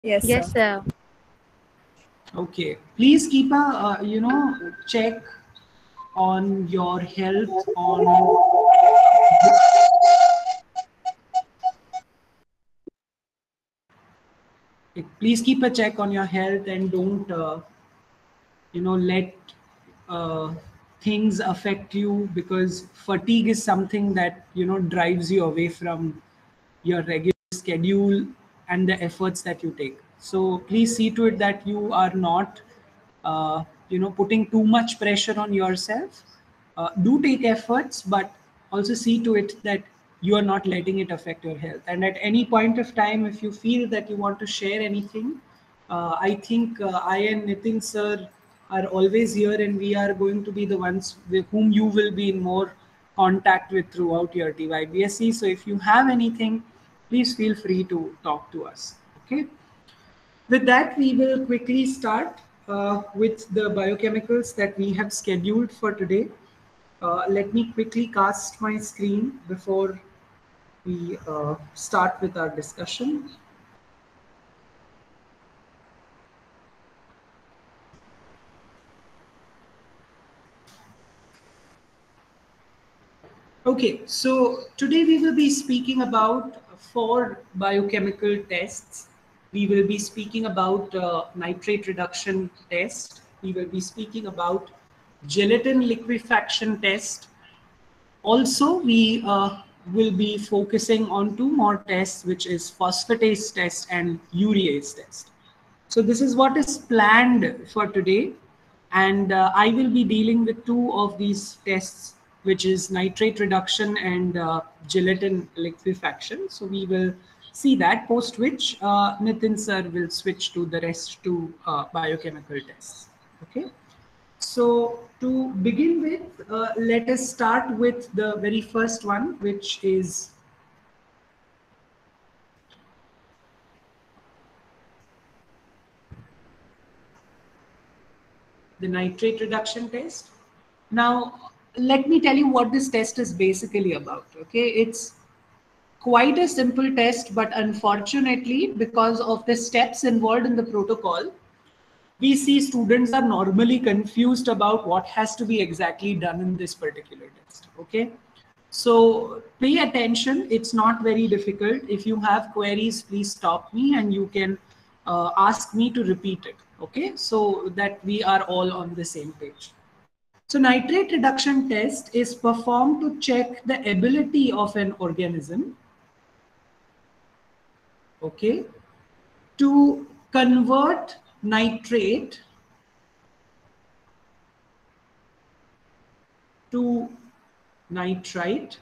Yes, Yes, sir. sir. Okay. Please keep a check on your health on please keep a check on your health and don't let uh, things affect you, because fatigue is something that drives you away from your regular schedule and the efforts that you take. So please see to it that you are not putting too much pressure on yourself. Do take efforts, but also see to it that you are not letting it affect your health. And at any point of time, if you feel that you want to share anything, I think I and Nitin sir are always here, and we are going to be the ones with whom you will be in more contact with throughout your TYBSC. So if you have anything, please feel free to talk to us. Okay. With that, we will quickly start with the biochemicals that we have scheduled for today. Let me quickly cast my screen before we start with our discussion. Okay, so today we will be speaking about four biochemical tests. We will be speaking about nitrate reduction test. We will be speaking about gelatin liquefaction test. Also, we will be focusing on two more tests, which is phosphatase test and urease test. So this is what is planned for today. And I will be dealing with two of these tests, which is nitrate reduction and gelatin liquefaction. So we will see that, post which Nitin sir will switch to the rest two biochemical tests. Okay. So to begin with, let us start with the very first one, which is the nitrate reduction test. Now, let me tell you what this test is basically about. Okay, it's quite a simple test, but unfortunately, because of the steps involved in the protocol, we see students are normally confused about what has to be exactly done in this particular test. Okay, so pay attention, it's not very difficult. If you have queries, please stop me and you can ask me to repeat it. Okay, so that we are all on the same page. So nitrate reduction test is performed to check the ability of an organism, okay, to convert nitrate to nitrite,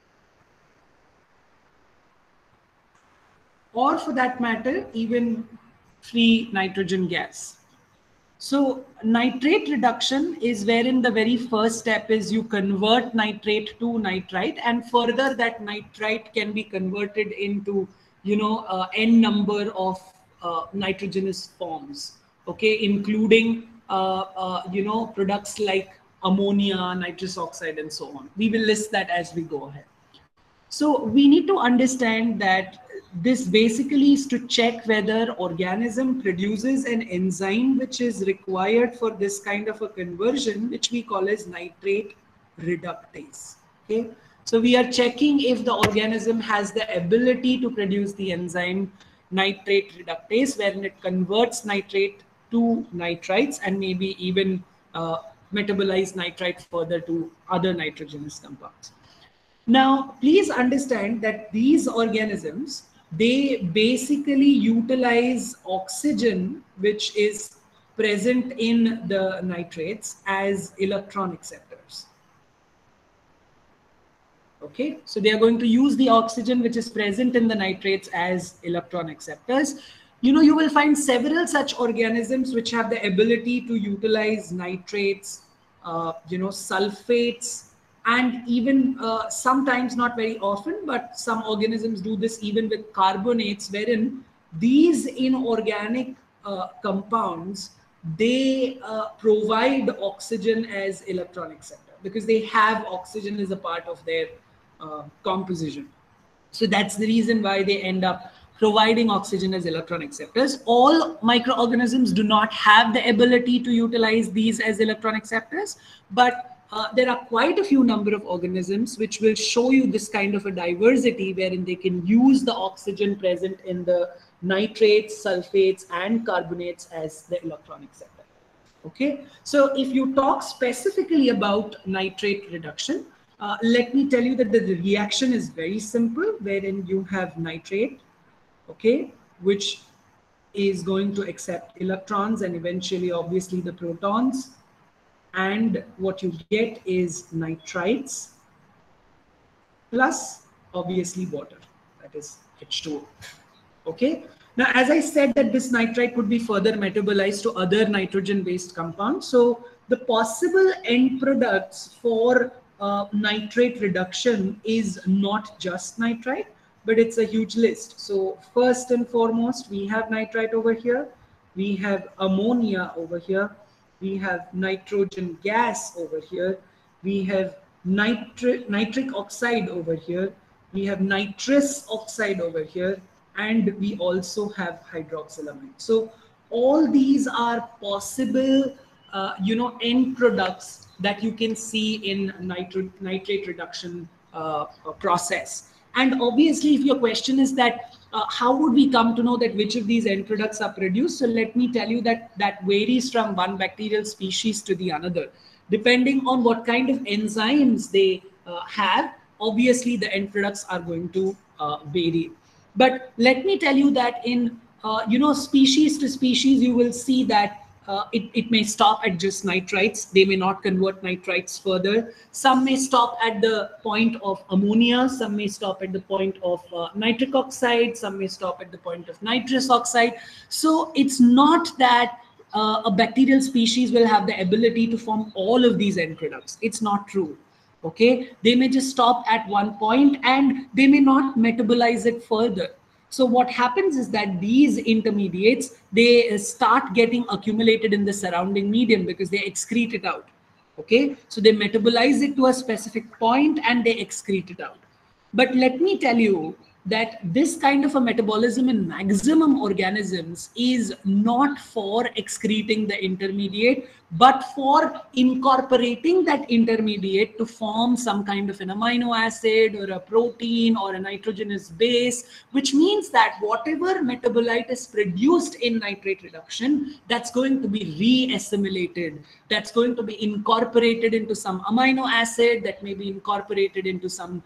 or for that matter, even free nitrogen gas. So nitrate reduction is wherein the very first step is you convert nitrate to nitrite, and further that nitrite can be converted into n number of nitrogenous forms, okay, including products like ammonia, nitrous oxide, and so on. We will list that as we go ahead. So we need to understand that this basically is to check whether organism produces an enzyme which is required for this kind of a conversion, which we call as nitrate reductase. Okay, so we are checking if the organism has the ability to produce the enzyme nitrate reductase, wherein it converts nitrate to nitrites and maybe even metabolize nitrite further to other nitrogenous compounds. Now, please understand that these organisms, they basically utilize oxygen, which is present in the nitrates, as electron acceptors. Okay, so they are going to use the oxygen which is present in the nitrates as electron acceptors. You will find several such organisms which have the ability to utilize nitrates, sulfates, and even sometimes, not very often, but some organisms do this even with carbonates, wherein these inorganic compounds, they provide oxygen as electron acceptor because they have oxygen as a part of their composition. So that's the reason why they end up providing oxygen as electron acceptors. All microorganisms do not have the ability to utilize these as electron acceptors, but there are quite a few number of organisms which will show you this kind of a diversity wherein they can use the oxygen present in the nitrates, sulfates, and carbonates as the electron acceptor. Okay, so if you talk specifically about nitrate reduction, let me tell you that the reaction is very simple, wherein you have nitrate, okay, which is going to accept electrons and eventually obviously the protons, and what you get is nitrites plus obviously water, that is H2O. Okay, now as I said that this nitrite could be further metabolized to other nitrogen based compounds, so the possible end products for nitrate reduction is not just nitrite, but it's a huge list. So first and foremost, we have nitrite over here, we have ammonia over here, we have nitrogen gas over here, we have nitric oxide over here, we have nitrous oxide over here, and we also have hydroxylamine. So all these are possible end products that you can see in nitrate reduction process. And obviously, if your question is that how would we come to know that which of these end products are produced? So let me tell you that that varies from one bacterial species to the another. Depending on what kind of enzymes they have, obviously the end products are going to vary. But let me tell you that in species to species, you will see that it may stop at just nitrites. They may not convert nitrites further. Some may stop at the point of ammonia. Some may stop at the point of nitric oxide. Some may stop at the point of nitrous oxide. So it's not that a bacterial species will have the ability to form all of these end products. It's not true. Okay, they may just stop at one point and they may not metabolize it further. So what happens is that these intermediates, they start getting accumulated in the surrounding medium because they excrete it out. Okay, so they metabolize it to a specific point and they excrete it out. But let me tell you that this kind of a metabolism in maximum organisms is not for excreting the intermediate, but for incorporating that intermediate to form some kind of an amino acid or a protein or a nitrogenous base, which means that whatever metabolite is produced in nitrate reduction, that's going to be re-assimilated. That's going to be incorporated into some amino acid that may be incorporated into some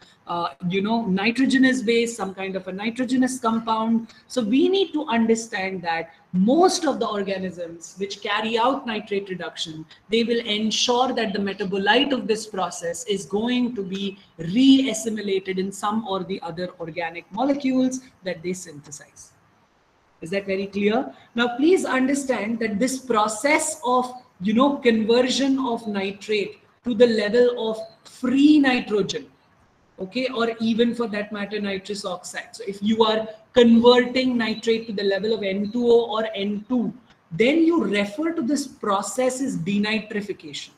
nitrogenous base, some kind of a nitrogenous compound. So we need to understand that most of the organisms which carry out nitrate reduction, they will ensure that the metabolite of this process is going to be re-assimilated in some or the other organic molecules that they synthesize. Is that very clear? Now, please understand that this process of conversion of nitrate to the level of free nitrogen, okay, or even for that matter nitrous oxide. So if you are converting nitrate to the level of N2O or N2, then you refer to this process as denitrification.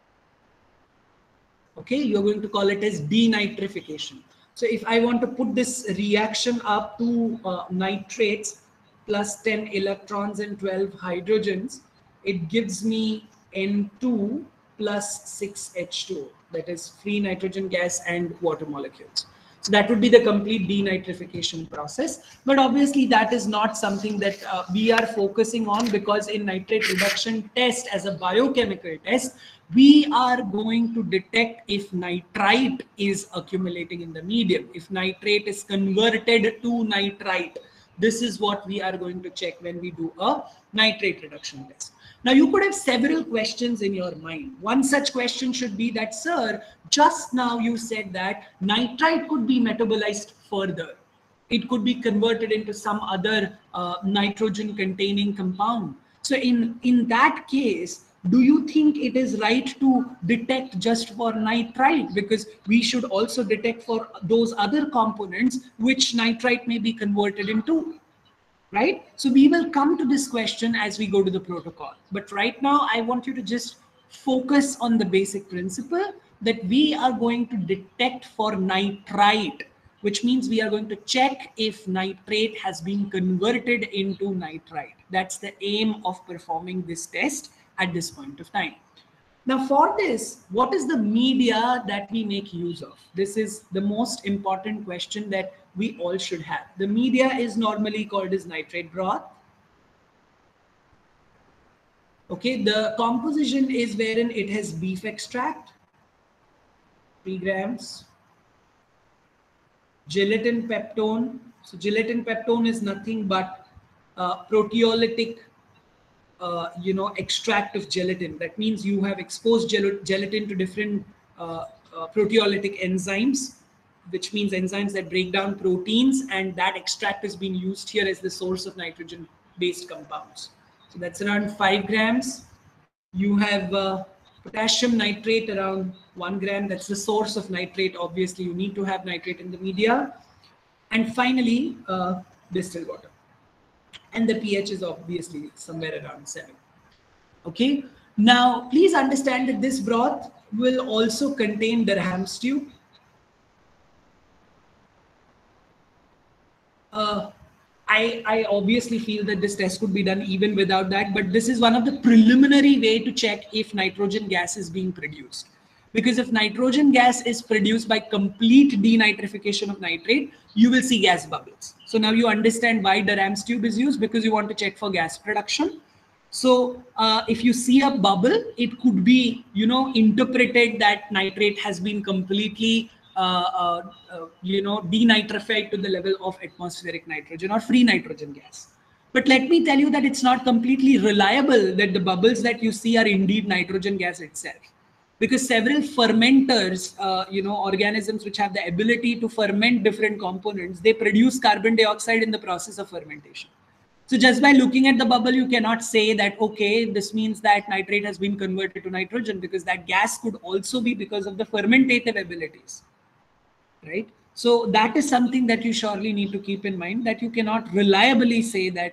Okay, you're going to call it as denitrification. So if I want to put this reaction up to nitrates plus 10 electrons and 12 hydrogens, it gives me N2 plus 6 H2O, that is free nitrogen gas and water molecules. So that would be the complete denitrification process. But obviously that is not something that we are focusing on, because in nitrate reduction test as a biochemical test, we are going to detect if nitrite is accumulating in the medium, if nitrate is converted to nitrite. This is what we are going to check when we do a nitrate reduction test. Now, you could have several questions in your mind. One such question should be that, sir, just now you said that nitrite could be metabolized further. It could be converted into some other nitrogen containing compound. So in that case, do you think it is right to detect just for nitrite? Because we should also detect for those other components which nitrite may be converted into. Right? So we will come to this question as we go to the protocol. But right now, I want you to just focus on the basic principle that we are going to detect for nitrite which means we are going to check if nitrate has been converted into nitrite. That's the aim of performing this test at this point of time. Now for this, what is the media that we make use of? This is the most important question that we all should have. The media is normally called as nitrate broth. Okay, the composition is wherein it has beef extract, 3 grams. Gelatin peptone. So gelatin peptone is nothing but proteolytic extract of gelatin. That means you have exposed gelatin to different proteolytic enzymes, which means enzymes that break down proteins, and that extract is being used here as the source of nitrogen based compounds. So that's around 5 grams. You have potassium nitrate around 1 gram. That's the source of nitrate. Obviously you need to have nitrate in the media. And finally distilled water, and the pH is obviously somewhere around 7. Okay, now please understand that this broth will also contain Durham stew. I obviously feel that this test could be done even without that, but this is one of the preliminary way to check if nitrogen gas is being produced. Because if nitrogen gas is produced by complete denitrification of nitrate, you will see gas bubbles. So now you understand why Durham's tube is used, because you want to check for gas production. So if you see a bubble, it could be, interpreted that nitrate has been completely, denitrified to the level of atmospheric nitrogen or free nitrogen gas. But let me tell you that it's not completely reliable that the bubbles that you see are indeed nitrogen gas itself. Because several fermenters, organisms which have the ability to ferment different components, they produce carbon dioxide in the process of fermentation. So just by looking at the bubble, you cannot say that, okay, this means that nitrate has been converted to nitrogen, because that gas could also be because of the fermentative abilities, right? So that is something that you surely need to keep in mind, that you cannot reliably say that,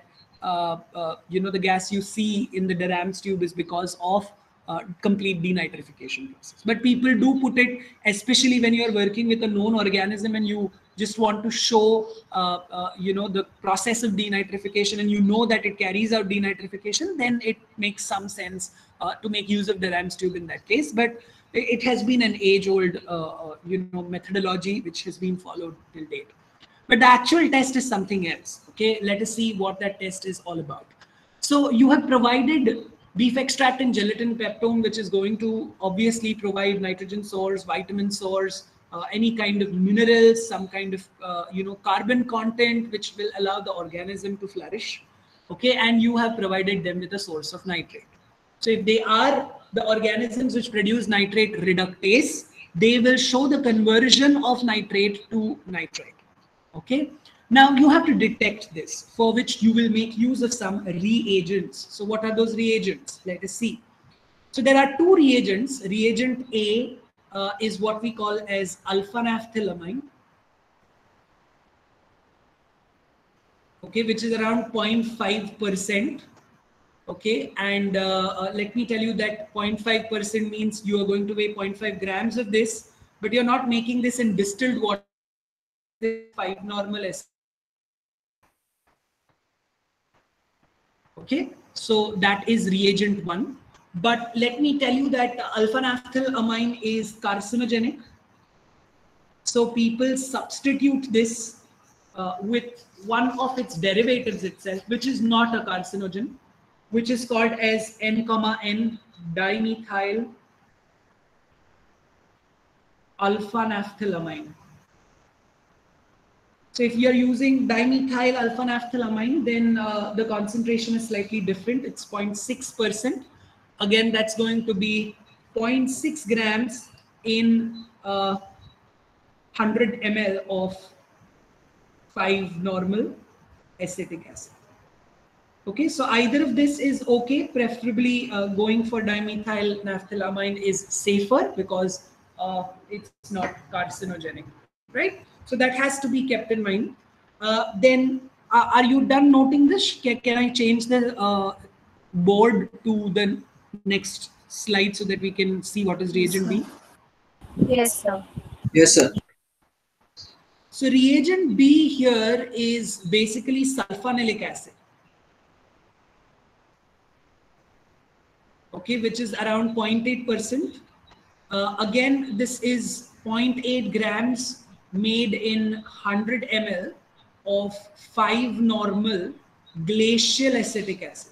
the gas you see in the Durham's tube is because of complete denitrification process. But people do put it, especially when you are working with a known organism and you just want to show, the process of denitrification, and you know that it carries out denitrification, then it makes some sense to make use of Durham's tube in that case. But it has been an age-old, methodology which has been followed till date. But the actual test is something else. Okay, let us see what that test is all about. So you have provided beef extract and gelatin peptone, which is going to obviously provide nitrogen source, vitamin source, any kind of minerals, some kind of carbon content, which will allow the organism to flourish. Okay, and you have provided them with a source of nitrate. So if they are the organisms which produce nitrate reductase, they will show the conversion of nitrate to nitrite. Okay. Now you have to detect this, for which you will make use of some reagents. So what are those reagents? Let us see. So there are 2 reagents. Reagent A is what we call as alpha-naphthylamine. Okay, which is around 0.5%. Okay, and let me tell you that 0.5% means you are going to weigh 0.5 grams of this, but you're not making this in distilled water. 5 normal S. Okay, so that is reagent 1. But let me tell you that alpha-naphthylamine is carcinogenic. So people substitute this with one of its derivatives itself, which is not a carcinogen, which is called as N,N dimethyl alpha-naphthylamine. So if you're using dimethyl alpha-naphthylamine, then the concentration is slightly different. It's 0.6%. Again, that's going to be 0.6 grams in 100 ml of 5 normal acetic acid. Okay, so either of this is okay. Preferably going for dimethyl naphthylamine is safer, because it's not carcinogenic, right? So that has to be kept in mind. Then are you done noting this? Can I change the board to the next slide so that we can see what is reagent B? Yes, sir. Yes, sir. So reagent B here is basically sulfonilic acid. Okay, which is around 0.8%. Again, this is 0.8 grams made in 100 ml of 5 normal glacial acetic acid.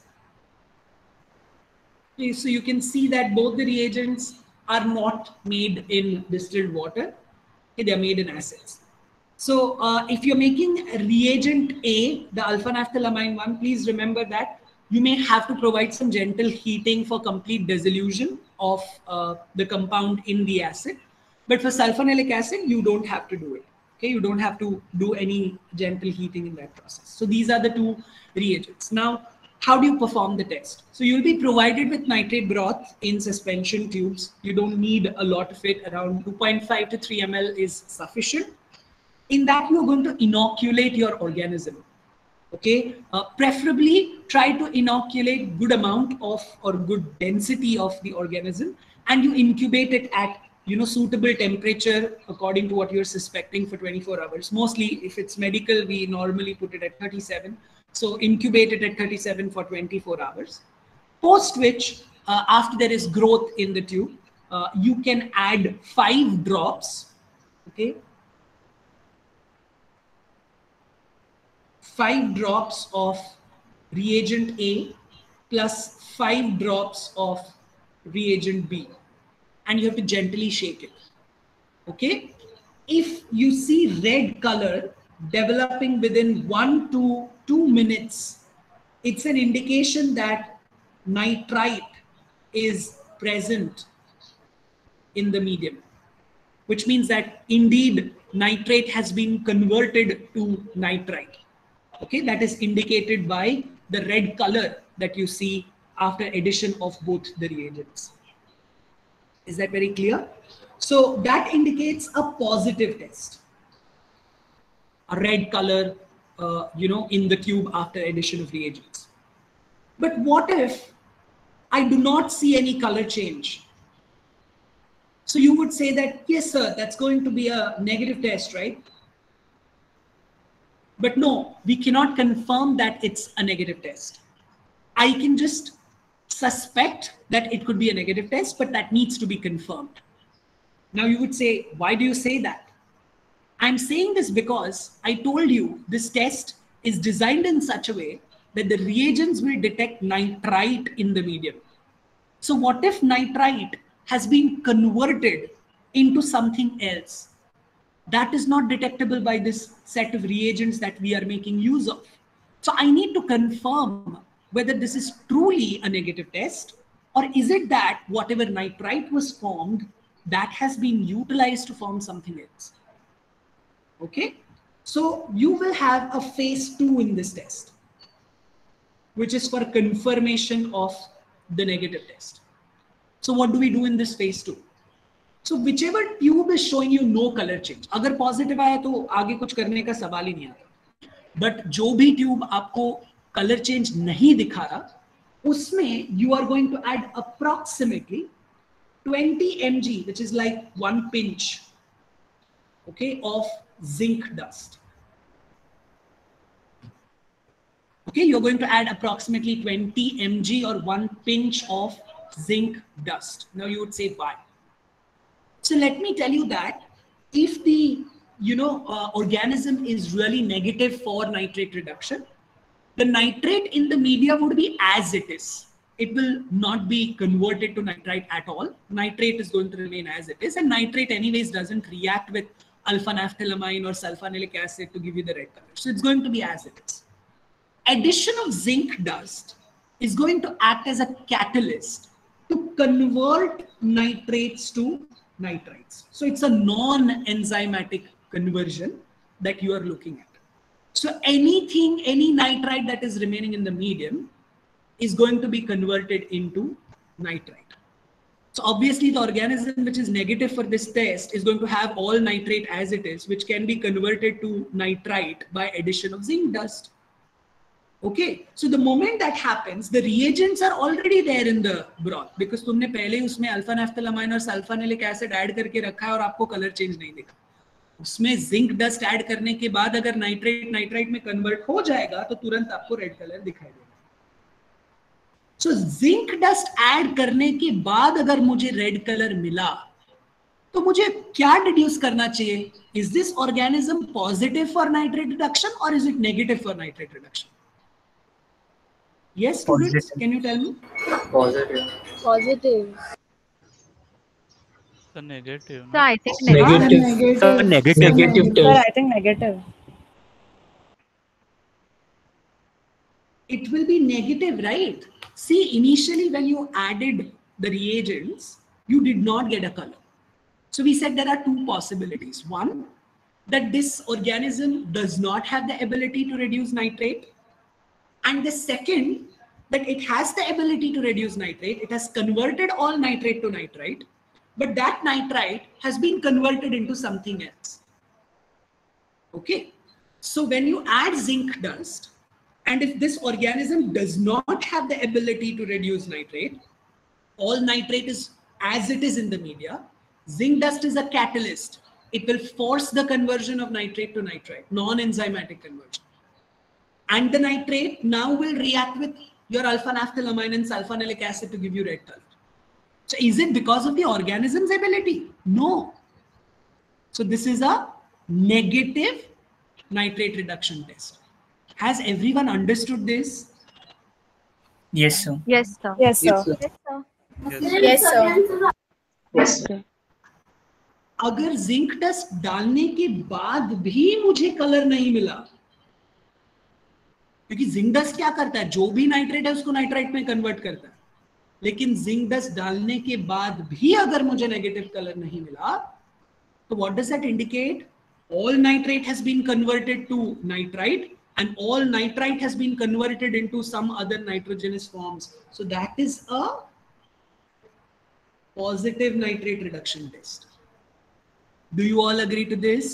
Okay, so you can see that both the reagents are not made in distilled water. Okay, they are made in acids. So if you're making reagent A, the alpha-naphthylamine one, please remember that you may have to provide some gentle heating for complete dissolution of the compound in the acid. But for sulfonilic acid, you don't have to do it. Okay, you don't have to do any gentle heating in that process. So these are the two reagents. Now, how do you perform the test? So you'll be provided with nitrate broth in suspension tubes. You don't need a lot of it. Around 2.5 to 3 ml is sufficient. In that, you're going to inoculate your organism. Okay, preferably try to inoculate good amount of or good density of the organism, and you incubate it at suitable temperature according to what you're suspecting for 24 hours. Mostly, if it's medical, we normally put it at 37. So incubate it at 37 for 24 hours. Post which, after there is growth in the tube, you can add 5 drops. Okay. 5 drops of reagent A plus 5 drops of reagent B, and you have to gently shake it. Okay, if you see red color developing within 1 to 2 minutes, it's an indication that nitrite is present in the medium, which means that indeed nitrate has been converted to nitrite. Okay, that is indicated by the red color that you see after addition of both the reagents. Is that very clear? So that indicates a positive test. A red color, in the tube after addition of reagents. But what if I do not see any color change? So you would say that, yes, sir, that's going to be a negative test, right? But no, we cannot confirm that it's a negative test. I can just suspect that it could be a negative test, but that needs to be confirmed. Now you would say, why do you say that? I'm saying this because I told you this test is designed in such a way that the reagents will detect nitrite in the medium. So what if nitrite has been converted into something else? That is not detectable by this set of reagents that we are making use of. So I need to confirm whether this is truly a negative test, or is it that whatever nitrite was formed, that has been utilized to form something else. Okay, so you will have a phase 2 in this test, which is for confirmation of the negative test. So what do we do in this phase 2? So whichever tube is showing you no color change, अगर positive आया तो आगे कुछ करने का सवाल ही नहीं आता. But जो भी tube आपको color change नहीं दिखा रहा, उसमें you are going to add approximately 20 mg, which is like 1 pinch, okay, of zinc dust. Okay, you're going to add approximately 20 mg or 1 pinch of zinc dust. Now you would say why? So let me tell you that if the organism is really negative for nitrate reduction, the nitrate in the media would be as it is. It will not be converted to nitrite at all. Nitrate is going to remain as it is, and nitrate anyways doesn't react with alpha-naphthylamine or sulfonilic acid to give you the red color. So it's going to be as it is. Addition of zinc dust is going to act as a catalyst to convert nitrates to nitrites. So it's a non-enzymatic conversion that you are looking at. So any nitrite that is remaining in the medium is going to be converted into nitrite. So obviously the organism which is negative for this test is going to have all nitrate as it is, which can be converted to nitrite by addition of zinc dust. Okay, so the moment that happens, the reagents are already there in the broth because तुमने पहले उसमें alpha-naphthylamine और sulfonilic acid add करके रखा है और आपको color change नहीं दिखा. उसमें जिंक डस्ट ऐड करने के बाद अगर नाइट्रेट नाइट्राइट में कन्वर्ट हो जाएगा तो तुरंत आपको रेड कलर दिखाई देगा. सो जिंक डस्ट ऐड करने के बाद अगर मुझे रेड कलर मिला तो मुझे क्या डिड्यूस करना चाहिए? Is this organism positive for nitrate reduction और is it negative for nitrate reduction? Yes, students, can you tell me? Positive. Positive. The negative. So I think Negative. Negative. Negative Sir, test. I think negative. It will be negative, right? See, initially when you added the reagents, you did not get a color. So we said there are two possibilities. One, that this organism does not have the ability to reduce nitrate. And the second, that it has the ability to reduce nitrate. It has converted all nitrate to nitrite, but that nitrite has been converted into something else. Okay. So when you add zinc dust, and if this organism does not have the ability to reduce nitrate, all nitrate is as it is in the media, zinc dust is a catalyst. It will force the conversion of nitrate to nitrite, non-enzymatic conversion. And the nitrate now will react with your alpha-naphthylamine and sulfonilic acid to give you red color. So is it because of the organism's ability? No. So this is a negative nitrate reduction test. Has everyone understood this? Yes, sir. yes, sir. Yes, sir. Yes, sir. Yes, sir. अगर zinc dust डालने के बाद भी मुझे colour नहीं मिला, क्योंकि zinc dust क्या करता है, जो भी नाइट्रेट है उसको नाइट्राइट में कन्वर्ट करता है, लेकिन जिंक डस्ट डालने के बाद भी अगर मुझे नेगेटिव कलर नहीं मिला, तो what does that indicate? All nitrate has been converted to nitrite and all nitrite has been converted into some other nitrogenous forms. So that is a positive nitrate reduction test. Do you all agree to this?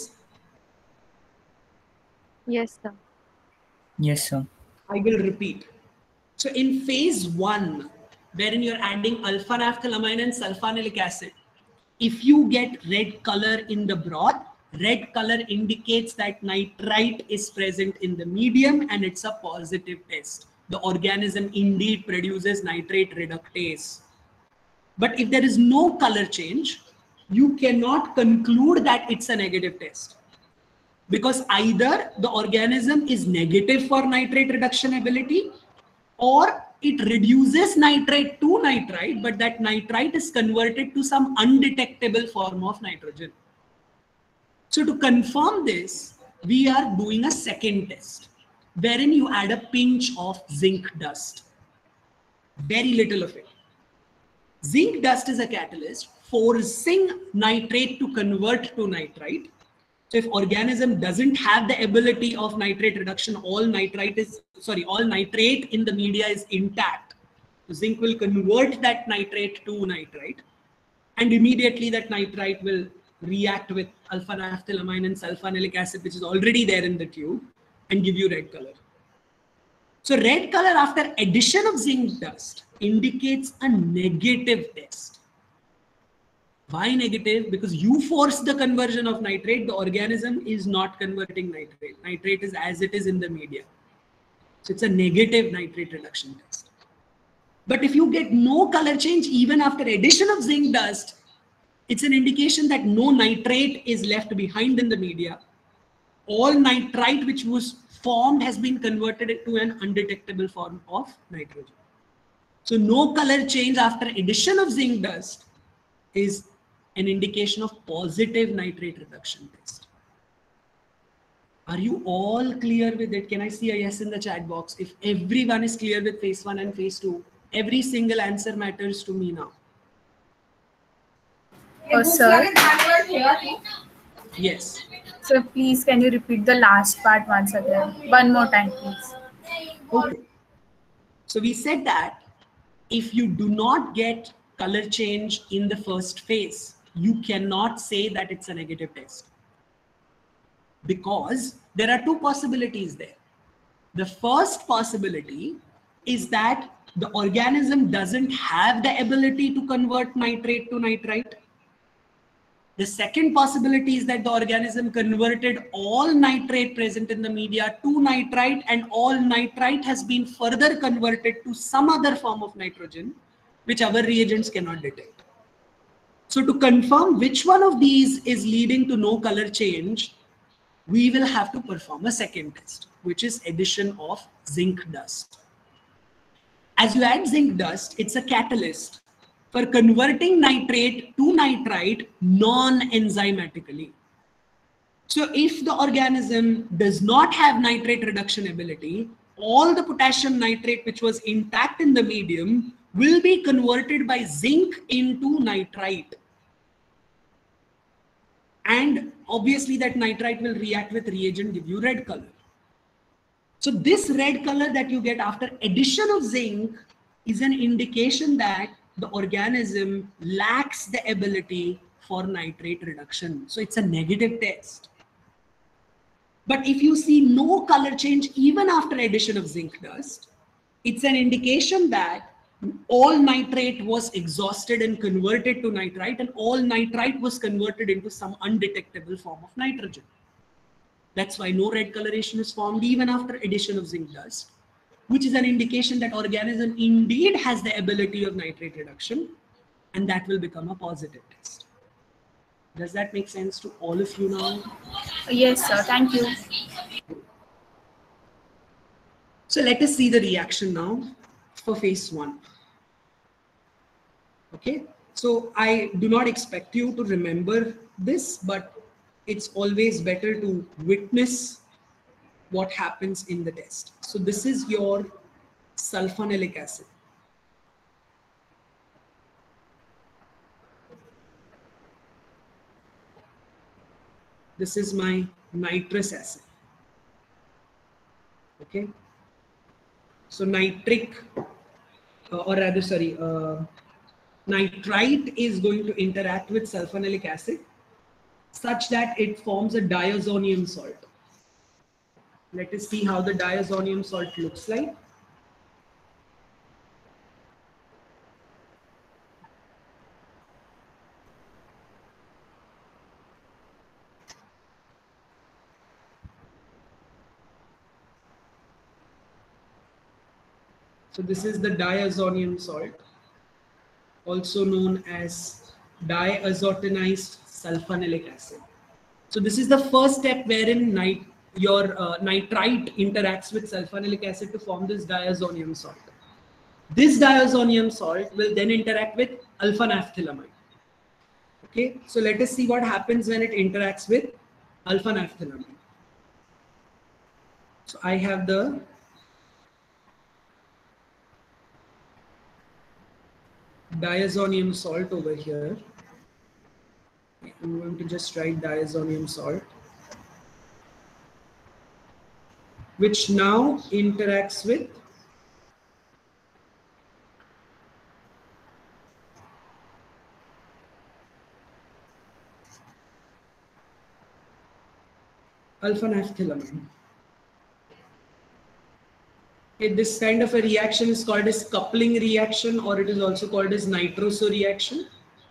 Yes, sir. Yes, sir. I will repeat. So in phase 1, wherein you're adding alpha-naphthylamine and sulfonilic acid, if you get red color in the broth, red color indicates that nitrite is present in the medium and it's a positive test. The organism indeed produces nitrate reductase. But if there is no color change, you cannot conclude that it's a negative test. Because either the organism is negative for nitrate reduction ability, or it reduces nitrate to nitrite, but that nitrite is converted to some undetectable form of nitrogen. So to confirm this, we are doing a second test, wherein you add a pinch of zinc dust. Very little of it. Zinc dust is a catalyst forcing nitrate to convert to nitrite. So if organism doesn't have the ability of nitrate reduction, all nitrate in the media is intact. So zinc will convert that nitrate to nitrite, and immediately that nitrite will react with alpha-naphthylamine and sulfonilic acid, which is already there in the tube, and give you red color. So red color after addition of zinc dust indicates a negative test. Why negative? Because you force the conversion of nitrate, the organism is not converting nitrate. Nitrate is as it is in the media. So it's a negative nitrate reduction test. But if you get no color change even after addition of zinc dust, it's an indication that no nitrate is left behind in the media. All nitrite which was formed has been converted into an undetectable form of nitrogen. So no color change after addition of zinc dust is an indication of positive nitrate reduction test. Are you all clear with it? Can I see a yes in the chat box? If everyone is clear with phase 1 and phase 2, every single answer matters to me now. Oh, sir. Yes. So please, can you repeat the last part once again? One more time, please. Okay. So we said that if you do not get color change in the first phase, you cannot say that it's a negative test. Because there are two possibilities there. The first possibility is that the organism doesn't have the ability to convert nitrate to nitrite. The second possibility is that the organism converted all nitrate present in the media to nitrite, and all nitrite has been further converted to some other form of nitrogen, which our reagents cannot detect. So to confirm which one of these is leading to no color change, we will have to perform a second test, which is addition of zinc dust. As you add zinc dust, it's a catalyst for converting nitrate to nitrite non-enzymatically. So if the organism does not have nitrate reduction ability, all the potassium nitrate which was intact in the medium will be converted by zinc into nitrite. And obviously that nitrite will react with reagent, give you red color. So this red color that you get after addition of zinc is an indication that the organism lacks the ability for nitrate reduction. So it's a negative test. But if you see no color change even after addition of zinc dust, it's an indication that all nitrate was exhausted and converted to nitrite, and all nitrite was converted into some undetectable form of nitrogen. That's why no red coloration is formed even after addition of zinc dust, which is an indication that organism indeed has the ability of nitrate reduction, and that will become a positive test. Does that make sense to all of you now? Yes, sir. Thank you. So let us see the reaction now for phase 1. Okay, so I do not expect you to remember this, but it's always better to witness what happens in the test. So this is your sulfonilic acid. This is my nitrous acid. Okay, so nitrite is going to interact with sulfonilic acid such that it forms a diazonium salt. Let us see how the diazonium salt looks like. So this is the diazonium salt, also known as diazotinized sulfonilic acid. So this is the first step wherein nitrite interacts with sulfonilic acid to form this diazonium salt. This diazonium salt will then interact with alpha-naphthylamide. Okay, so let us see what happens when it interacts with alpha-naphthylamide. So I have the diazonium salt over here. I'm going to just write diazonium salt, which now interacts with alpha-naphthylamide. Okay, this kind of a reaction is called as coupling reaction, or it is also called as nitroso reaction.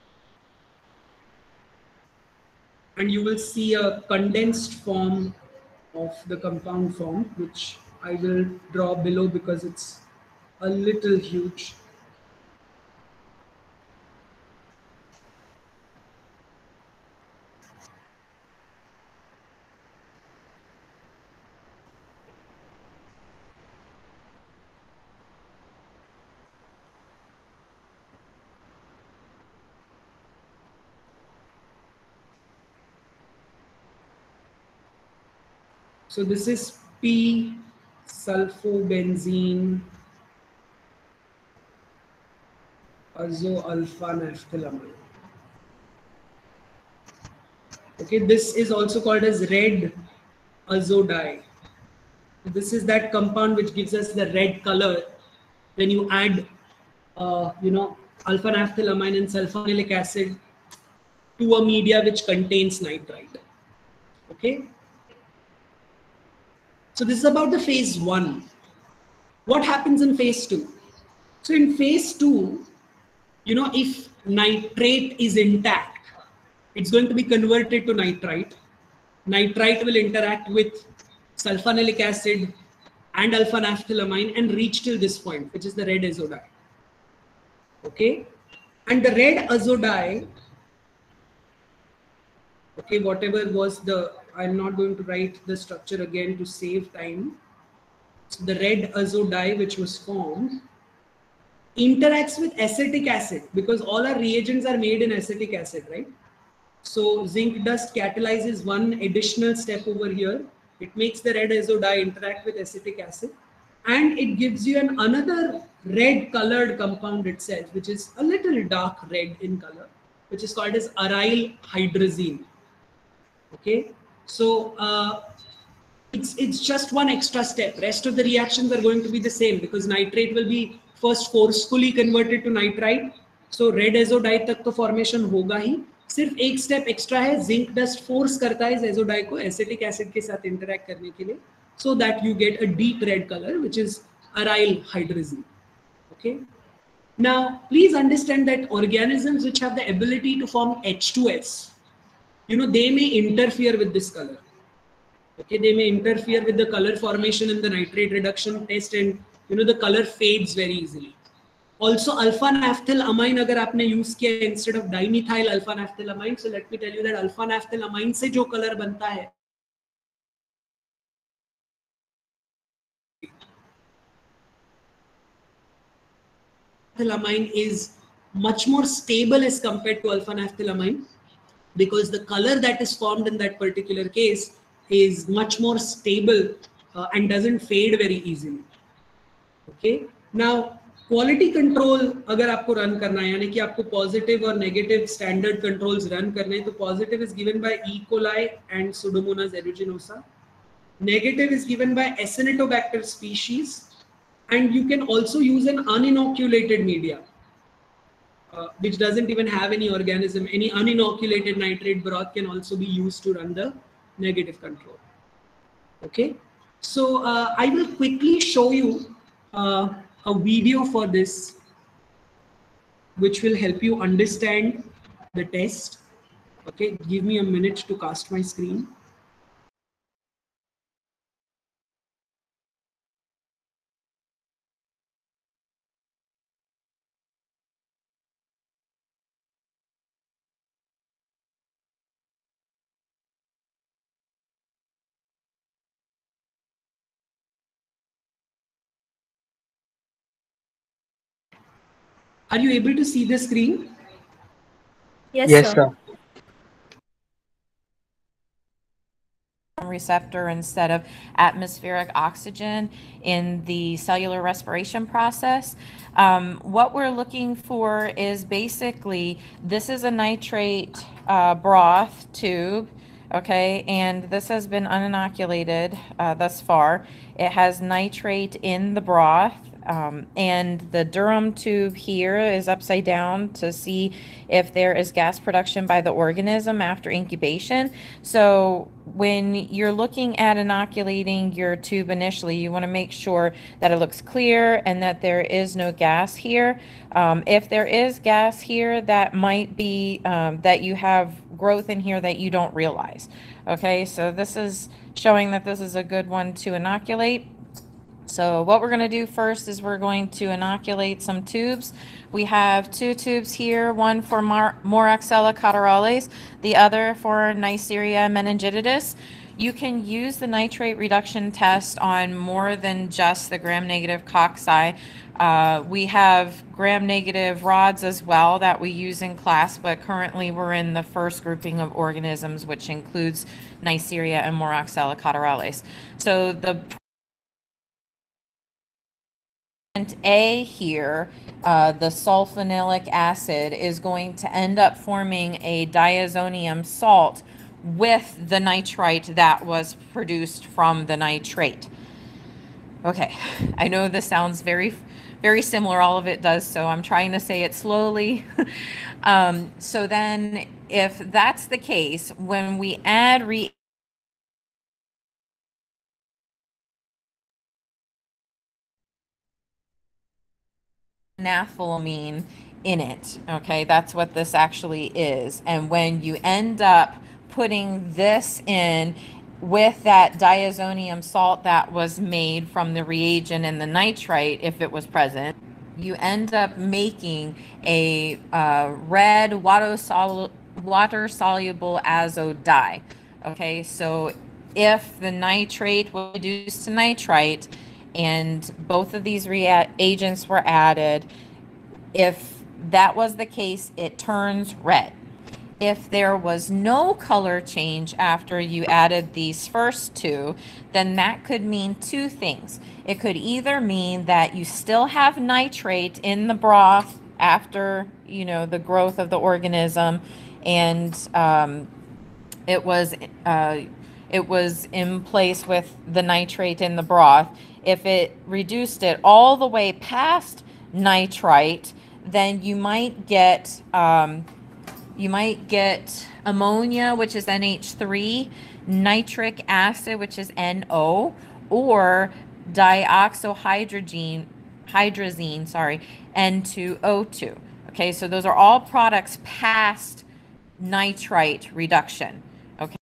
And you will see a condensed form of the compound form, which I will draw below because it's a little huge. So this is p-sulfobenzene azo-alpha-naphthylamide. Okay, this is also called as red azo dye. This is that compound which gives us the red color when you add, alpha-naphthylamine and sulfonilic acid to a media which contains nitrite. Okay. So this is about the phase 1. What happens in phase 2? So in phase 2, if nitrate is intact, It's going to be converted to nitrite. Nitrite will interact with sulfonilic acid and alpha-naphthylamine and reach till this point, which is the red azo dye. Okay, and the red azo dye, okay, whatever was the, I'm not going to write the structure again to save time. So the red azo dye which was formed interacts with acetic acid, because all our reagents are made in acetic acid, right? So zinc dust catalyzes one additional step over here. It makes the red azo dye interact with acetic acid, and it gives you another red colored compound itself, which is a little dark red in color, which is called as aryl hydrazine. Okay, so it's just one extra step. Rest of the reactions are going to be the same, because nitrate will be first forcefully converted to nitrite. So red azo dye तक तो formation होगा ही. सिर्फ एक step extra है, zinc dust force करता है इस azo dye को acetic acid के साथ interact करने के लिए, so that you get a deep red color, which is aryl hydrazine. Okay. Now please understand that organisms which have the ability to form H2S, they may interfere with this color. Okay, they may interfere with the color formation in the nitrate reduction test, and the color fades very easily. Also, alpha-naphthylamine अगर आपने use किया instead of dimethyl alpha-naphthylamine, so let me tell you that alpha-naphthylamine से जो color बनता है, naphthylamine is much more stable as compared to alpha-naphthylamine, because the color that is formed in that particular case is much more stable and doesn't fade very easily. Okay. Now, quality control अगर आपको run करना है, यानी कि आपको positive और negative standard controls run करने हैं, तो positive is given by E. coli and Pseudomonas aeruginosa. Negative is given by Acinetobacter species, and you can also use an uninoculated media, which doesn't even have any organism. Any uninoculated nitrate broth can also be used to run the negative control. Okay, so I will quickly show you a video for this, which will help you understand the test. Okay, give me a minute to cast my screen. Are you able to see the screen? Yes, sir. Receptor instead of atmospheric oxygen in the cellular respiration process. What we're looking for is basically, this is a nitrate broth tube, okay, and this has been uninoculated thus far. It has nitrate in the broth. And the Durham tube here is upside down to see if there is gas production by the organism after incubation. So when you're looking at inoculating your tube initially, you want to make sure that it looks clear and that there is no gas here. If there is gas here, that might be that you have growth in here that you don't realize. Okay, so this is showing that this is a good one to inoculate. So what we're going to do first is we're going to inoculate some tubes. We have 2 tubes here, one for Moraxella catarrhalis, the other for Neisseria meningitidis. You can use the nitrate reduction test on more than just the gram-negative cocci. We have gram-negative rods as well that we use in class, but currently we're in the first grouping of organisms, which includes Neisseria and Moraxella catarrhalis. So the A here, the sulfonilic acid is going to end up forming a diazonium salt with the nitrite that was produced from the nitrate. Okay, I know this sounds very, very similar, all of it does, so I'm trying to say it slowly. So then if that's the case, when we add naphthylamine in it. Okay, that's what this actually is. And when you end up putting this in with that diazonium salt that was made from the reagent and the nitrite, if it was present, you end up making a red water-soluble azo dye. Okay, so if the nitrate was reduced to nitrite and both of these reagents were added, if that was the case, it turns red. If there was no color change after you added these first two, then that could mean two things. It could either mean that you still have nitrate in the broth after, you know, the growth of the organism, and it was in place with the nitrate in the broth. If it reduced it all the way past nitrite, then you might get ammonia, which is NH3, nitric acid, which is NO, or dioxyhydrazine, N2O2. Okay, so those are all products past nitrite reduction. Okay.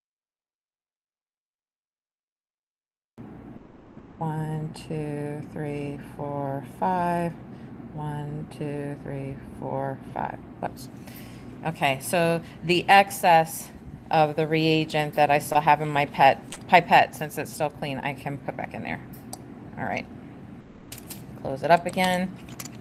1, 2, 3, 4, 5. 1, 2, 3, 4, 5. Whoops. Okay, so the excess of the reagent that I still have in my pipette, since it's still clean, I can put back in there. All right. Close it up again.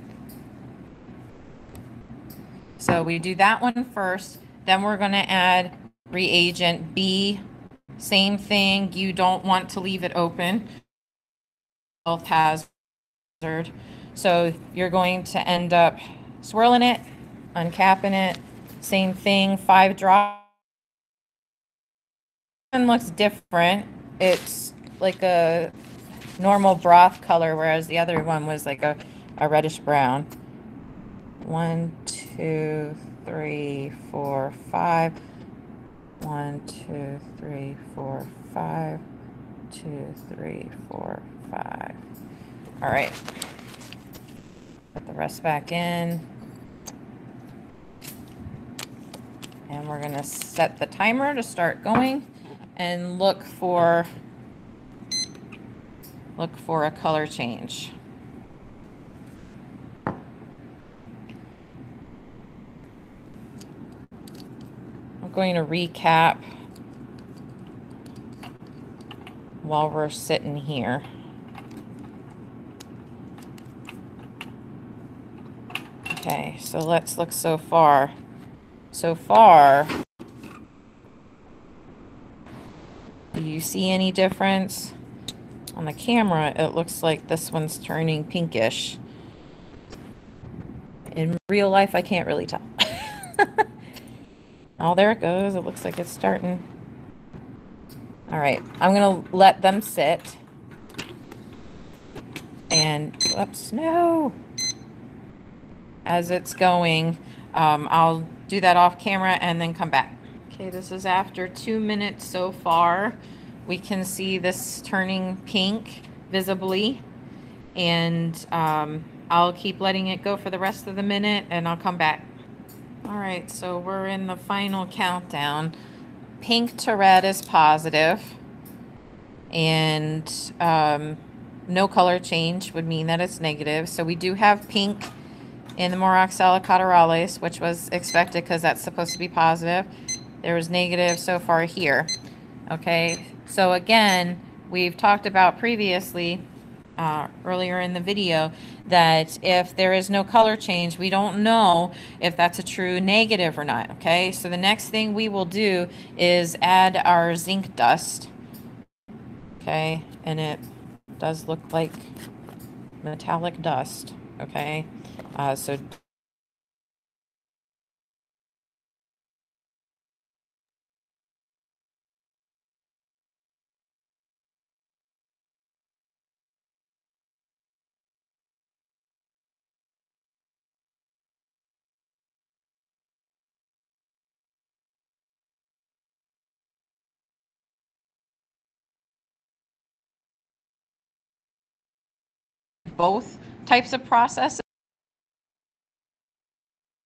So we do that one first. Then we're going to add reagent B. Same thing. You don't want to leave it open. Health hazard. So you're going to end up swirling it, uncapping it. Same thing, 5 drops. One looks different. It's like a normal broth color, whereas the other one was like a reddish brown. 1, 2, 3, 4, 5. 1, 2, 3, 4, 5. 2, 3, 4, 5. All right. Put the rest back in. And we're going to set the timer to start going and look for a color change. I'm going to recap while we're sitting here. Okay, so let's look so far. So far, do you see any difference? On the camera, it looks like this one's turning pinkish. In real life, I can't really tell. Oh, there it goes. It looks like it's starting. All right, I'm gonna let them sit. And, whoops, no. As it's going, I'll do that off camera and then come back. Okay, this is after 2 minutes so far. We can see this turning pink visibly, and I'll keep letting it go for the rest of the minute and I'll come back. All right, so we're in the final countdown. Pink to red is positive, and no color change would mean that it's negative. So we do have pink in the Moraxella catarrhalis, which was expected because that's supposed to be positive. There was negative so far here. Okay, so again, we've talked about previously, earlier in the video, that if there is no color change, we don't know if that's a true negative or not. Okay, so the next thing we will do is add our zinc dust. Okay, and it does look like metallic dust. Okay, so both types of processes.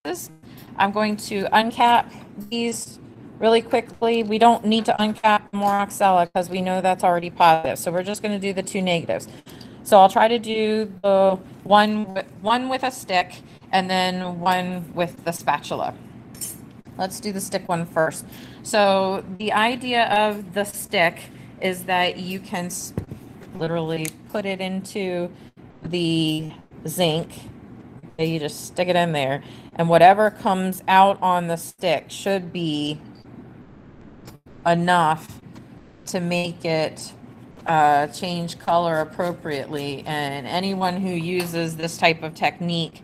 I'm going to uncap these really quickly. We don't need to uncap Moraxella because we know that's already positive. So we're just going to do the two negatives. So I'll try to do the one with a stick and then one with the spatula. Let's do the stick one first. So the idea of the stick is that you can literally put it into the zinc. Okay, you just stick it in there, and whatever comes out on the stick should be enough to make it change color appropriately. And anyone who uses this type of technique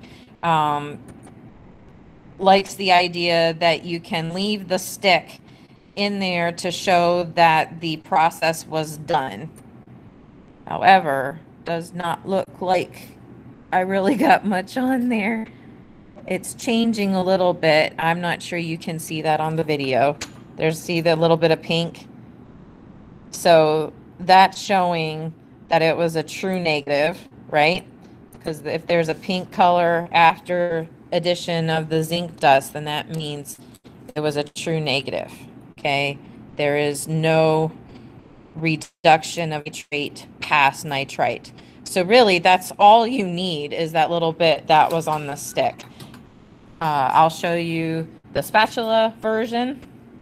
likes the idea that you can leave the stick in there to show that the process was done. However, does not look like I really got much on there. It's changing a little bit. I'm not sure you can see that on the video. See the little bit of pink. So that's showing that it was a true negative, right? Because if there's a pink color after addition of the zinc dust, then that means it was a true negative. Okay, there is no reduction of nitrate past nitrite. So really, that's all you need is that little bit that was on the stick. I'll show you the spatula version.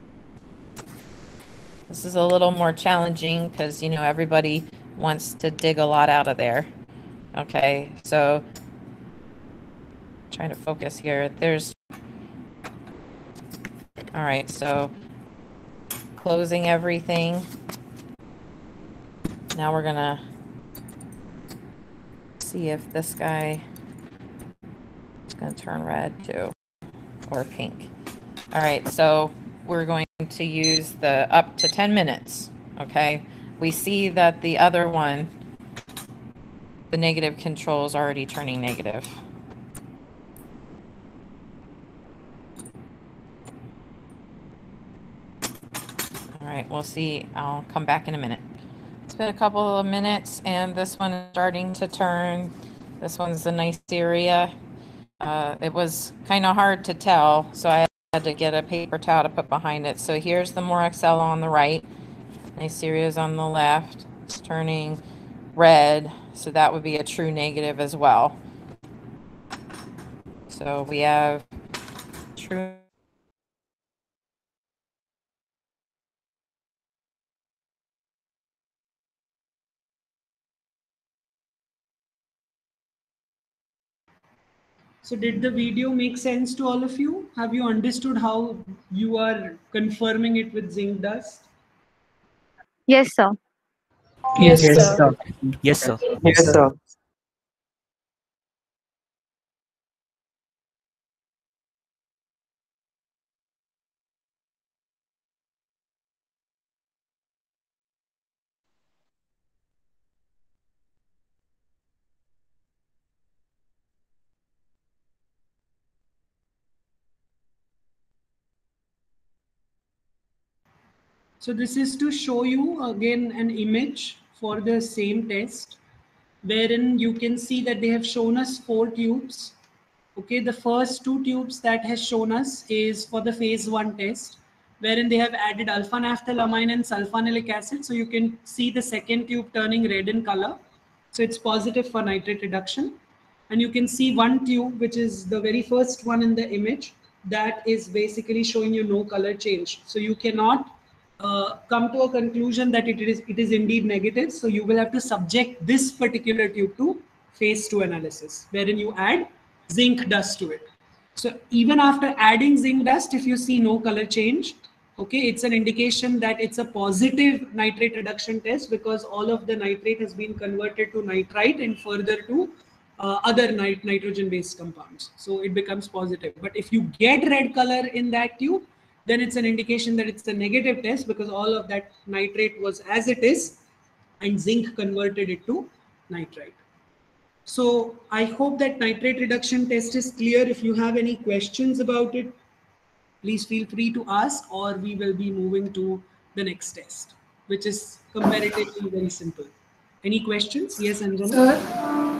This is a little more challenging because, you know, everybody wants to dig a lot out of there. Okay, so trying to focus here. All right, so closing everything. Now we're gonna see if this guy is gonna turn red too, or pink. All right, so we're going to use the up to 10 minutes, okay? We see that the other one, the negative control is already turning negative. All right, we'll see. I'll come back in a minute. It's been a couple of minutes and this one is starting to turn. This one's a nice area. It was kind of hard to tell, so I had to get a paper towel to put behind it. So here's the Moraxella on the right. Neisseria is on the left. It's turning red, so that would be a true negative as well. So we have true. So did the video make sense to all of you? Have you understood how you are confirming it with zinc dust? Yes, sir. Yes, Yes, sir. sir. Yes, sir. Yes, sir. So this is to show you again an image for the same test, wherein you can see that they have shown us 4 tubes. Okay, the first 2 tubes that has shown us is for the phase 1 test, wherein they have added alpha-naphthylamine and sulfonilic acid. So you can see the second tube turning red in color. So it's positive for nitrate reduction. And you can see one tube, which is the very first one in the image, that is basically showing you no color change. So you cannot come to a conclusion that it is indeed negative. So you will have to subject this particular tube to phase 2 analysis, wherein you add zinc dust to it. So even after adding zinc dust, if you see no color change, okay, it's an indication that it's a positive nitrate reduction test, because all of the nitrate has been converted to nitrite and further to other nitrogen based compounds. So it becomes positive. But if you get red color in that tube, then it's an indication that it's a negative test, because all of that nitrate was as it is and zinc converted it to nitrite. So I hope that nitrate reduction test is clear. If you have any questions about it, please feel free to ask, or we will be moving to the next test, which is comparatively very simple. Any questions? Yes, Anjana? Sir,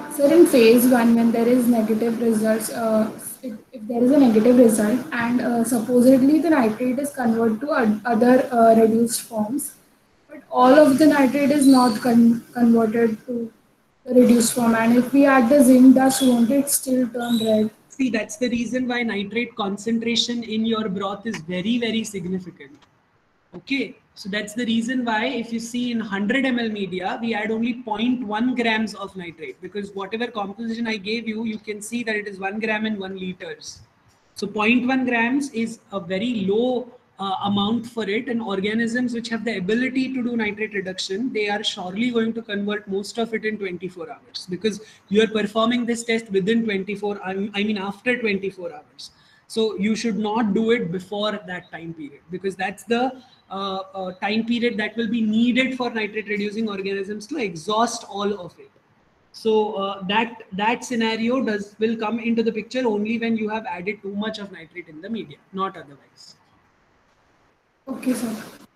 Sir, in phase 1, when there is negative results, if there is a negative result and supposedly the nitrate is converted to other reduced forms, but all of the nitrate is not converted to the reduced form, and if we add the zinc dust, won't it still turn red? See, that's the reason why nitrate concentration in your broth is very, very significant. Okay, so that's the reason why if you see in 100 ml media, we add only 0.1 grams of nitrate, because whatever composition I gave you, you can see that it is 1 gram in 1 liters. So 0.1 grams is a very low amount for it, and organisms which have the ability to do nitrate reduction, they are surely going to convert most of it in 24 hours, because you are performing this test within 24, I mean after 24 hours. So you should not do it before that time period, because that's the time period that will be needed for nitrate reducing organisms to exhaust all of it. So that scenario will come into the picture only when you have added too much of nitrate in the media, not otherwise. Okay, sir.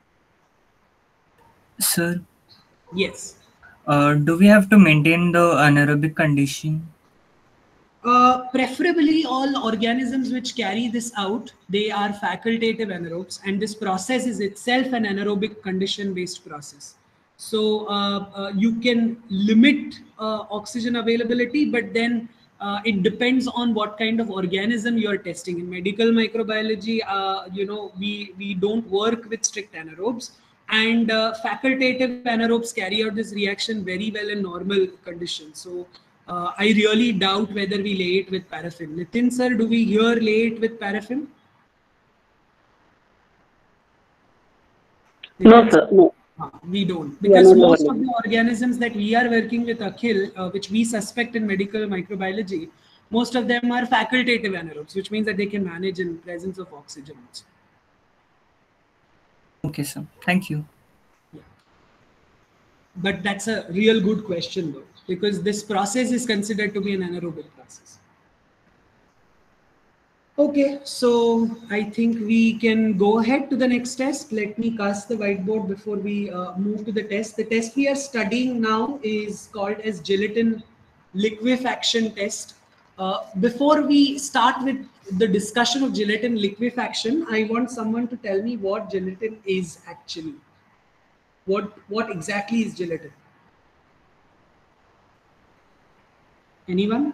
Sir, Yes. do we have to maintain the anaerobic condition? Preferably all organisms which carry this out, they are facultative anaerobes, and this process is itself an anaerobic condition based process. So you can limit oxygen availability, but then it depends on what kind of organism you are testing. In medical microbiology, we don't work with strict anaerobes, and facultative anaerobes carry out this reaction very well in normal conditions. So I really doubt whether we lay it with paraffin. Nitin sir, do we here lay it with paraffin? No, sir, no. We don't, because no, most of the organisms that we are working with, Akhil, which we suspect in medical microbiology, most of them are facultative anaerobes, which means that they can manage in presence of oxygen also. Okay, sir. Thank you. Yeah. But that's a real good question though, because this process is considered to be an anaerobic process. Okay, so I think we can go ahead to the next test. Let me cast the whiteboard before we move to the test. The test we are studying now is called as gelatin liquefaction test. Before we start with the discussion of gelatin liquefaction, I want someone to tell me what gelatin is actually. What exactly is gelatin? Anyone?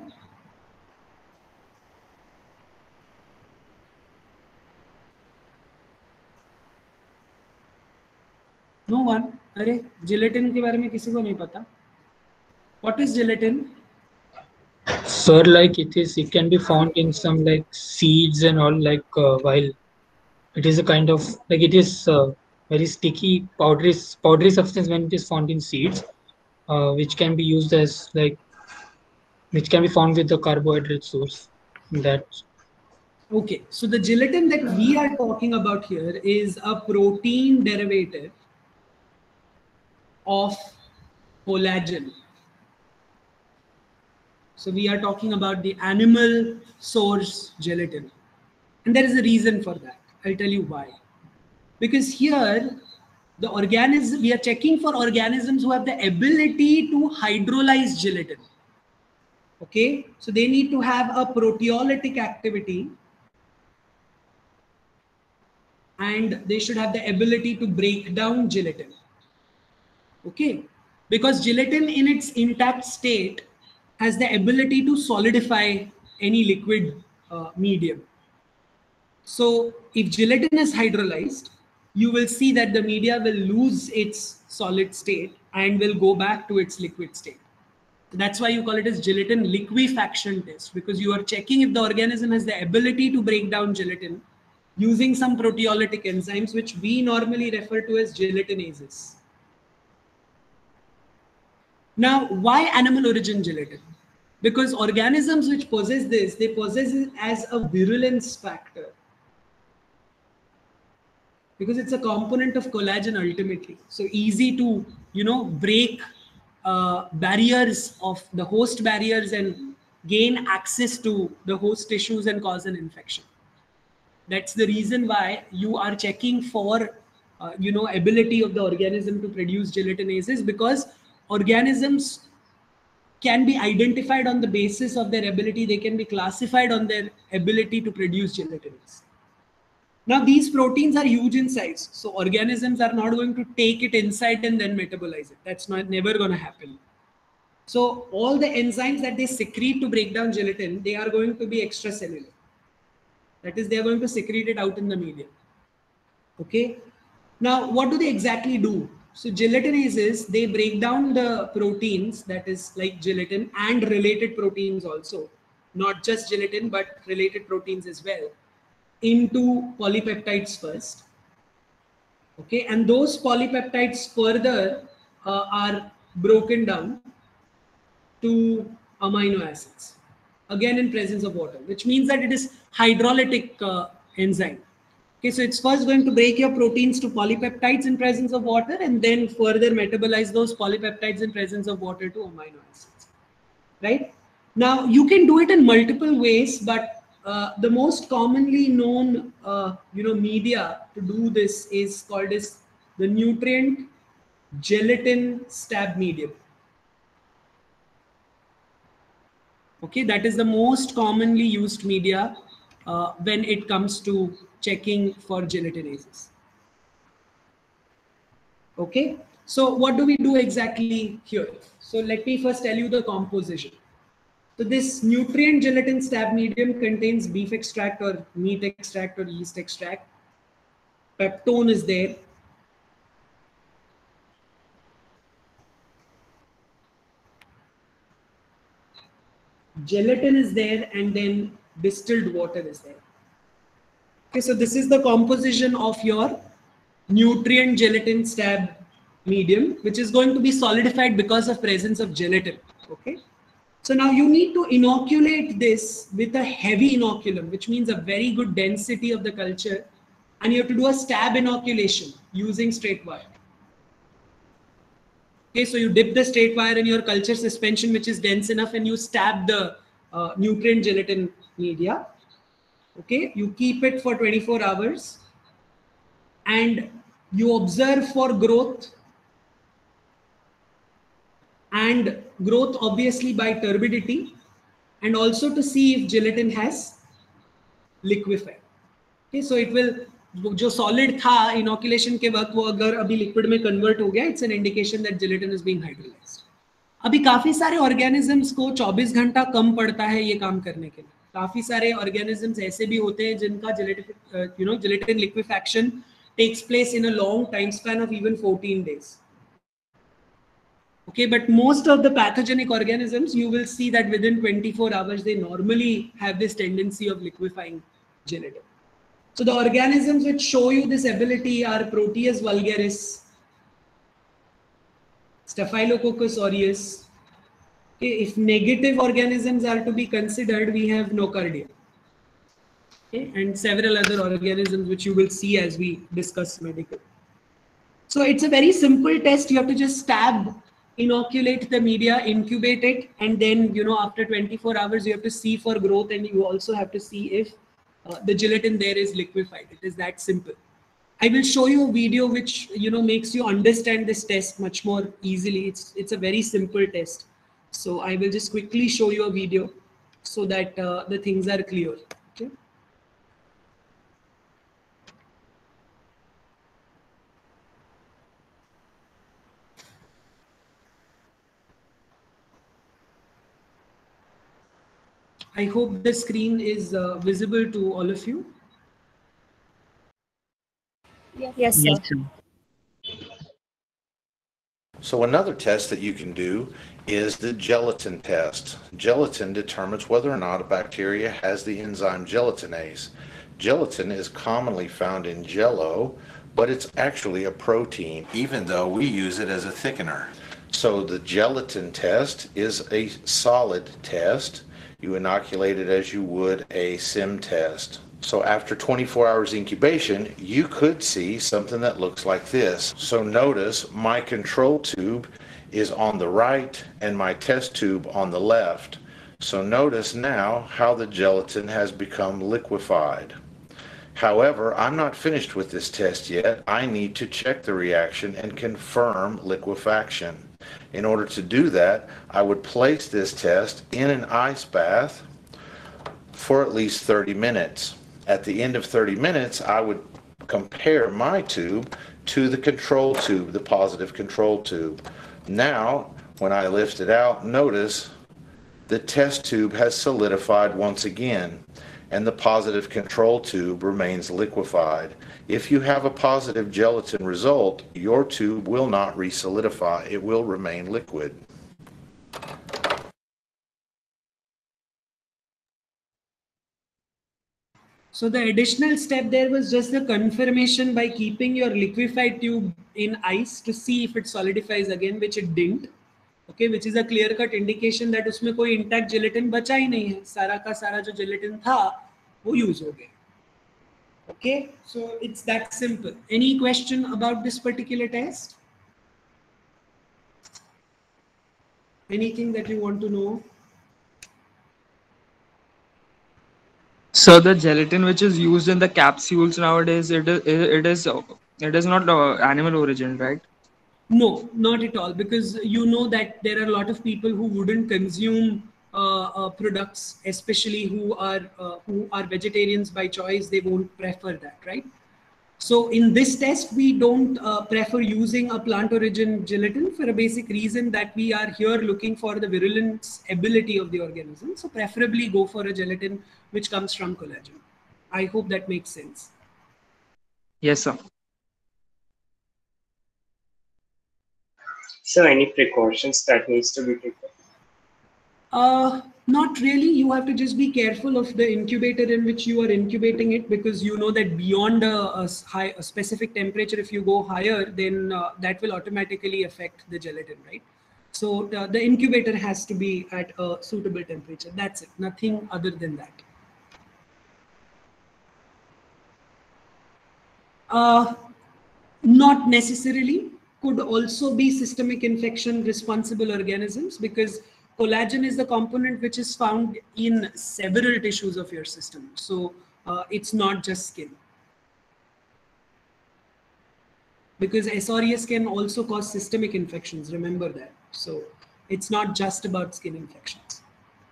No one? अरे gelatin के बारे में किसी को नहीं पता? What is gelatin? Sir, like it can be found in some like seeds and all, like while it is a kind of like it is very sticky powdery substance when it is found in seeds, which can be used as like which can be found with the carbohydrate source. That. Okay, so the gelatin that we are talking about here is a protein derivative of collagen. So we are talking about the animal source gelatin. And there is a reason for that. I'll tell you why. Because here, the organism, we are checking for organisms who have the ability to hydrolyze gelatin. Okay, so they need to have a proteolytic activity, and they should have the ability to break down gelatin. Okay, because gelatin in its intact state has the ability to solidify any liquid medium. So if gelatin is hydrolyzed, you will see that the media will lose its solid state and will go back to its liquid state. That's why you call it as gelatin liquefaction test, because you are checking if the organism has the ability to break down gelatin using some proteolytic enzymes, which we normally refer to as gelatinases. Now, why animal origin gelatin? Because organisms which possess this, they possess it as a virulence factor. Because it's a component of collagen ultimately. So easy to, break barriers of the host barriers and gain access to the host tissues and cause an infection. That's the reason why you are checking for, ability of the organism to produce gelatinases, because organisms can be identified on the basis of their ability. They can be classified on their ability to produce gelatinase. Now, these proteins are huge in size, so organisms are not going to take it inside and then metabolize it. That's never going to happen. So all the enzymes that they secrete to break down gelatin, they are going to be extracellular. That is, they are going to secrete it out in the medium. Okay. Now, what do they exactly do? So gelatinases, they break down the proteins, that is like gelatin and related proteins also, not just gelatin, but related proteins as well, into polypeptides first. Okay, and those polypeptides further are broken down to amino acids, again in presence of water, which means that it is hydrolytic enzyme. Okay, so it's first going to break your proteins to polypeptides in presence of water and then further metabolize those polypeptides in presence of water to amino acids, right? Now, you can do it in multiple ways, but the most commonly known media to do this is called as the nutrient gelatin stab medium. Okay, that is the most commonly used media when it comes to checking for gelatinases. Okay, so what do we do exactly here? So let me first tell you the composition. So this nutrient gelatin stab medium contains beef extract or meat extract or yeast extract. Peptone is there. Gelatin is there, and then distilled water is there. Okay, so this is the composition of your nutrient gelatin stab medium, which is going to be solidified because of presence of gelatin. Okay, so now you need to inoculate this with a heavy inoculum, which means a very good density of the culture, and you have to do a stab inoculation using straight wire. Okay, so you dip the straight wire in your culture suspension, which is dense enough, and you stab the nutrient gelatin media. Okay, you keep it for 24 hours and you observe for growth, and growth obviously by turbidity, and also to see if gelatin has liquefied. Okay, so it will, जो solid था inoculation के वक्त, वो अगर अभी liquid में convert हो गया, it's an indication that gelatin is being hydrolyzed. अभी काफी सारे organisms को 24 घंटा कम पड़ता है ये काम करने के लिए. काफी सारे organisms ऐसे भी होते हैं जिनका gelatin liquefaction takes place in a long time span of even 14 days. Okay, but most of the pathogenic organisms, you will see that within 24 hours, they normally have this tendency of liquefying gelatin. So the organisms which show you this ability are Proteus vulgaris, Staphylococcus aureus. Okay, if negative organisms are to be considered, we have Nocardia. Okay, and several other organisms which you will see as we discuss medical. So it's a very simple test. You have to just stab, inoculate the media, incubate it, and then after 24 hours you have to see for growth, and you also have to see if the gelatin there is liquefied. It is that simple. I will show you a video which makes you understand this test much more easily. It's a very simple test. So I will just quickly show you a video so that the things are clear. Okay. I hope the screen is visible to all of you. Yes, sir. Yes, sir. So another test that you can do is the gelatin test. Gelatin determines whether or not a bacteria has the enzyme gelatinase. Gelatin is commonly found in Jell-O, but it's actually a protein, even though we use it as a thickener. So the gelatin test is a solid test. You inoculate it as you would a SIM test. So after 24 hours incubation, you could see something that looks like this. So notice my control tube is on the right and my test tube on the left. So notice now how the gelatin has become liquefied. However, I'm not finished with this test yet. I need to check the reaction and confirm liquefaction. In order to do that, I would place this test in an ice bath for at least 30 minutes. At the end of 30 minutes, I would compare my tube to the control tube, the positive control tube. Now, when I lift it out, notice the test tube has solidified once again, and the positive control tube remains liquefied. If you have a positive gelatin result, your tube will not re-solidify. It will remain liquid. So the additional step there was just the confirmation by keeping your liquefied tube in ice to see if it solidifies again, which it didn't. Okay, which is a clear-cut indication that उसमें कोई intact gelatin बचा ही नहीं है. सारा का सारा जो gelatin था वो use हो गया. Okay, so it's that simple. Any question about this particular test? Anything that you want to know? So the gelatin which is used in the capsules nowadays, it is not animal origin, right? No, not at all, because you know that there are a lot of people who wouldn't consume products, especially who are vegetarians by choice. They won't prefer that, right? So in this test, we don't prefer using a plant origin gelatin for a basic reason that we are here looking for the virulence ability of the organism. So preferably go for a gelatin which comes from collagen. I hope that makes sense. Yes, sir. So any precautions that needs to be taken? Not really. You have to just be careful of the incubator in which you are incubating it, because you know that beyond a specific temperature, if you go higher, then that will automatically affect the gelatin, right? So the incubator has to be at a suitable temperature. That's it. Nothing other than that. Not necessarily. Could also be systemic infection responsible organisms, because collagen is the component which is found in several tissues of your system. So it's not just skin. Because S. aureus can also cause systemic infections, remember that. So it's not just about skin infections.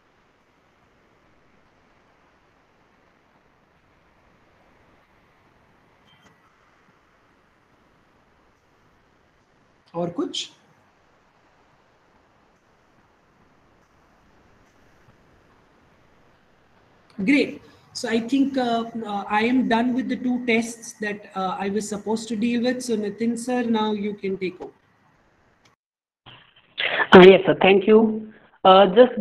और कुछ? Great. So I think I am done with the two tests that I was supposed to deal with. So Nitin sir, now you can take over. Yes, sir. Thank you. Just